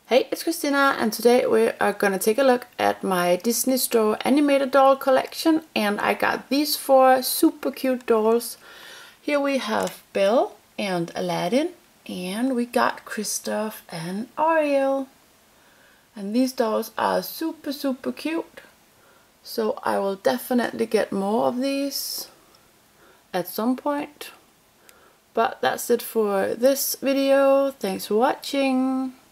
Hey, it's Christina, and today we are gonna take a look at my Disney Store animated doll collection, and I got these 4 super cute dolls. Here we have Belle and Aladdin, and we got Kristoff and Ariel. And these dolls are super cute, so I will definitely get more of these at some point. But that's it for this video. Thanks for watching.